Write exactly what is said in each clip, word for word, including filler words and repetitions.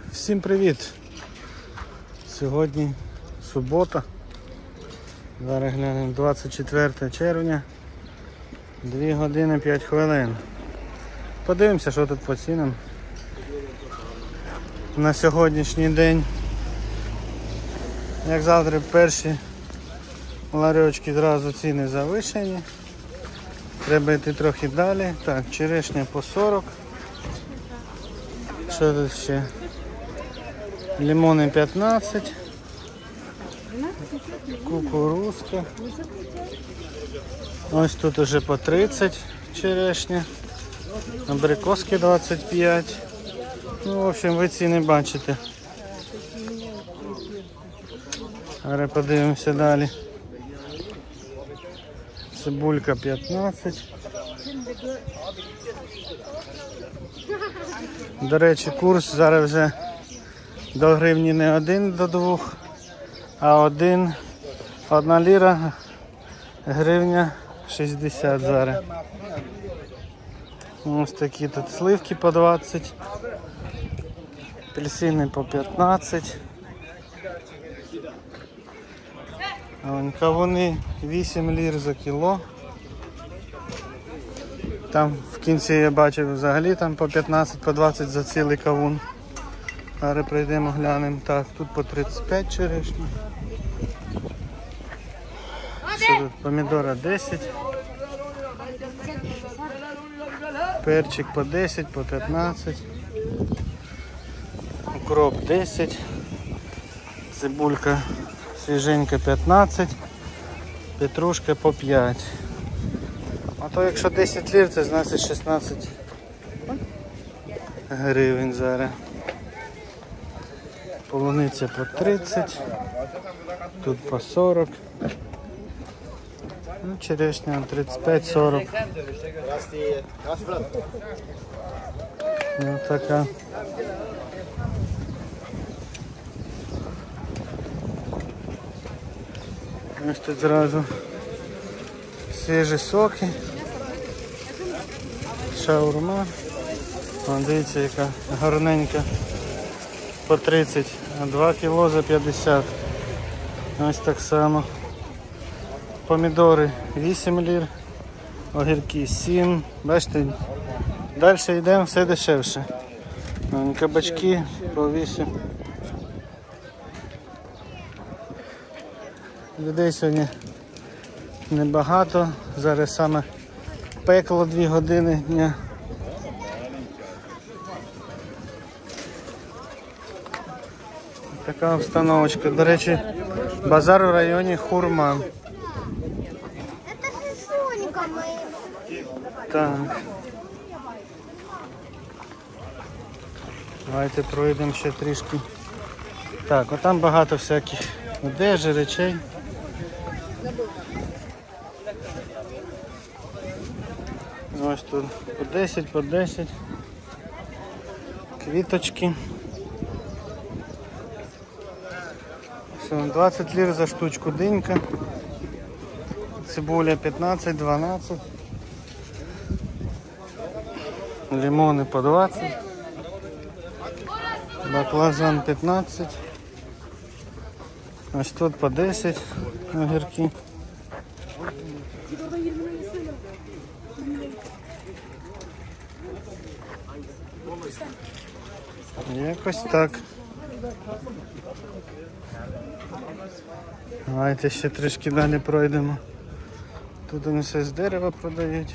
Всім привіт! Сьогодні субота. Зараз глянемо двадцять четверте червня. дві години п'ять хвилин. Подивимося, що тут по цінам. На сьогоднішній день, як завжди, перші ларьочки зразу ціни завишені. Треба йти трохи далі. Так, черешня по сорок. Що тут ще? Лимони п'ятнадцять. Кукурузка. Ось тут уже по тридцять черешня. Абрикоски двадцять п'ять. Ну, в общем, ви ціни бачите. Зараз подивимося далі. Цибулька п'ятнадцять. До речі, курс зараз вже до гривні не один до двох, а один, одна ліра, гривня шістдесят зараз. Ось такі тут сливки по двадцять, апельсини по п'ятнадцять. Кавуни вісім лір за кіло. Там в кінці я бачив взагалі там по п'ятнадцять, по двадцять за цілий кавун. Зараз прийдемо, глянемо. Так, тут по тридцять п'ять черешні. Що тут? Помідора десять. Перчик по десять, по п'ятнадцять. Укроп десять. Цибулька свіженька п'ятнадцять. Петрушка по п'ять. А то якщо десять лір, це значить шістнадцять гривень зараз. Полуниця по тридцять. Тут по сорок. Ну, черешня тридцять п'ять сорок. Ну, така. Ось тут зразу свіжі соки. Шаурма. О, дивіться, яка гарненька. По тридцять, а два кіло за п'ятдесят. Ось так само. Помідори вісім лір, огірки сім. Бачите, далі йдемо, все дешевше. Кабачки по вісім. Людей сьогодні небагато. Зараз саме пекло дві години дня. Така обстановочка. До речі, базар в районі Хурма. Так. Давайте пройдемо ще трішки. Так, отам багато всяких одежі, речей. Ось тут по десять, по десять. Квіточки. двадцять лір за штучку динька. Цибуля п'ятнадцять, дванадцять. Лимони по двадцять. Баклажан п'ятнадцять. Ось тут по десять огірки. Якось так. Давайте ще трішки далі пройдемо. Тут вони все з дерева продають.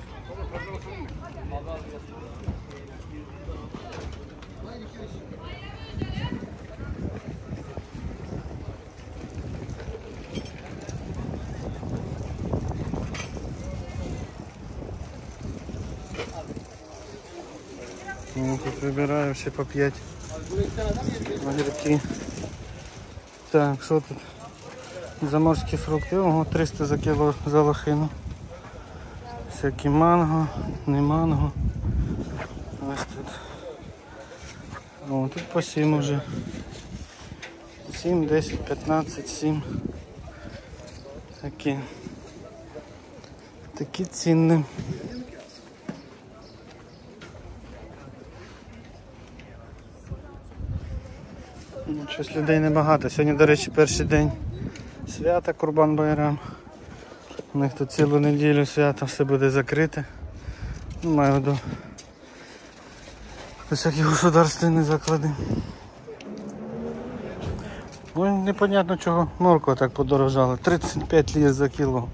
Ну, тут вибираю ще по п'ять огірки. Так, що тут? Заморські фрукти, ого, триста за кіло за лохину. Всякі манго, не манго. Ось тут. О, тут по сім уже. сім, десять, п'ятнадцять, сім. Такі. Такі ціни. Ну, щось людей небагато. Сьогодні, до речі, перший день свята Курбан-Байрам. У них тут цілу неділю свята, все буде закрите. Ну, маю в виду всякі государственні заклади. Ну, непонятно чого морква так подорожала. тридцять п'ять лір за кіло.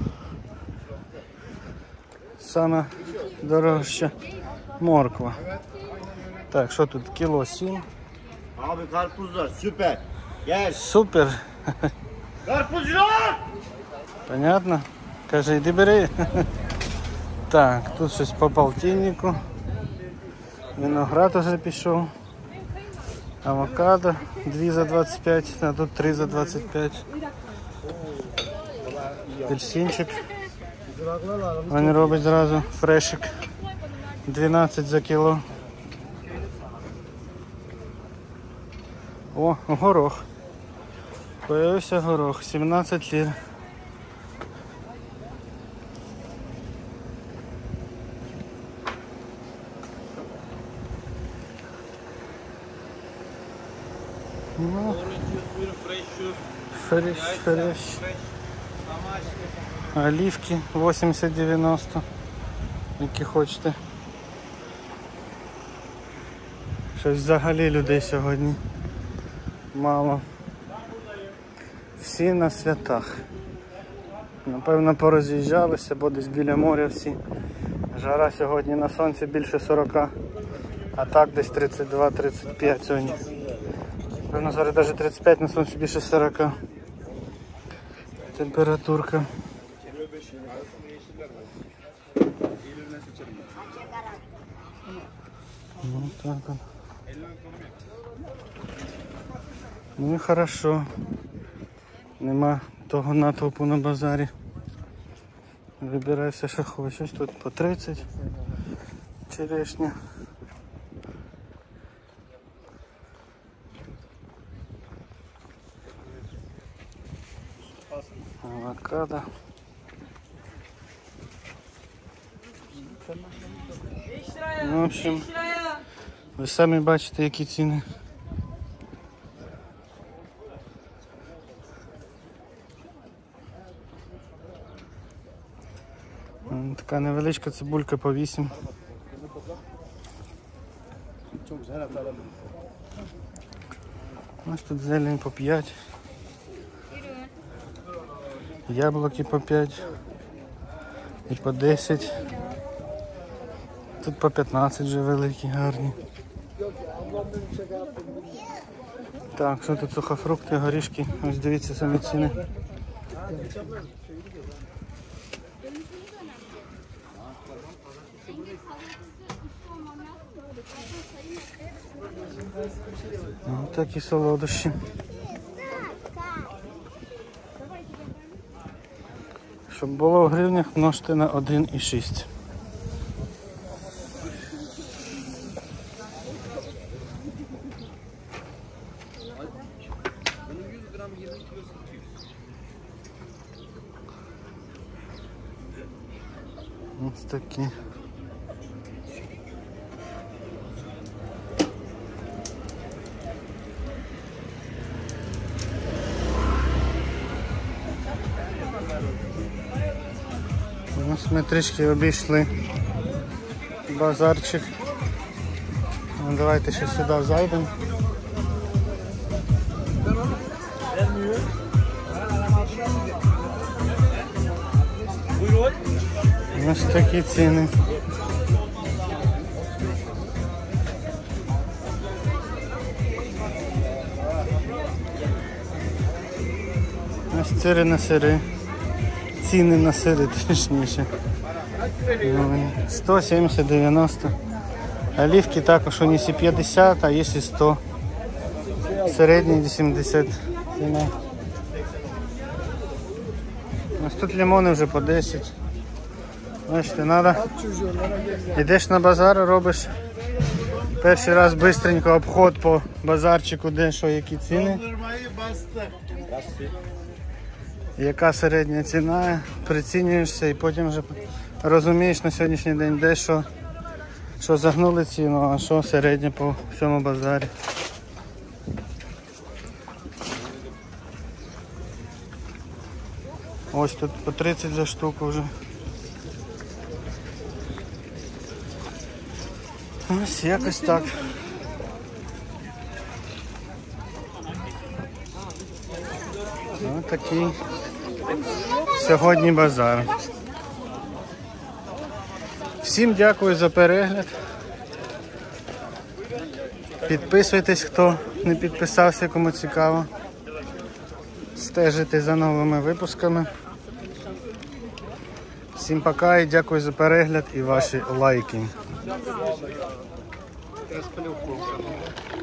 Саме дорожча морква. Так, що тут? Кіло сім. Abi karpuzlar süper. Gel. Супер. Karpuzcular! Понятно? Каже, йди бери. Так, тут щось по полтиннику. Виноград уже пішов. Авокадо два за двадцять п'ять, а тут три за двадцять п'ять. Апельсинчик. Вони роблять зразу фрешик. дванадцять за кіло. О, горох. Появився горох, сімнадцять лір. Ну, фреш, фреш. Оливки вісімдесят дев'яносто, які хочете. Щось взагалі людей сьогодні мало. Всі на святах. Напевно, пороз'їжджалися, бо десь біля моря всі. Жара сьогодні на сонці більше сорока, а так десь тридцять два тридцять п'ять сьогодні. Напевно, зараз навіть тридцять п'ять, на сонці більше сорока. Температурка. Ну так вот. Ну і хорошо. Нема того натовпу на базарі. Вибирай все, що хочеш. Тут по тридцять черешня. Авокадо. Ну, в общем, ви самі бачите, які ціни. Така невеличка цибулька по вісім. Ось тут зелень по п'ять. Яблуки по п'ять. І по десять. Тут по п'ятнадцять вже великі, гарні. Так, що тут сухофрукти, горішки. Ось дивіться самі ціни. Ось такі солодощі. Щоб було в гривнях, множте на один і шість. Ось такі. Ось ми трішки обійшли базарчик. Ну, давайте ще сюди зайдемо. Ось такі ціни. Ось ціни на сири. Ціни на сири точніше. сто сімдесят дев'яносто. Оливки також у них п'ятдесят, а є і сто. Середній вісімдесят. Ціна. Ось тут лимони вже по десять. Бачите, треба. Йдеш на базар, робиш перший раз бистренько обход по базарчику, де що, які ціни. Яка середня ціна, прицінюєшся і потім вже розумієш на сьогоднішній день, де що, що загнули ціну, а що середнє по всьому базарі. Ось тут по тридцять за штуку вже. Ось якось так. Ось такий сьогодні базар. Всім дякую за перегляд. Підписуйтесь, хто не підписався, кому цікаво. Стежите за новими випусками. Всім пока і дякую за перегляд і ваші лайки.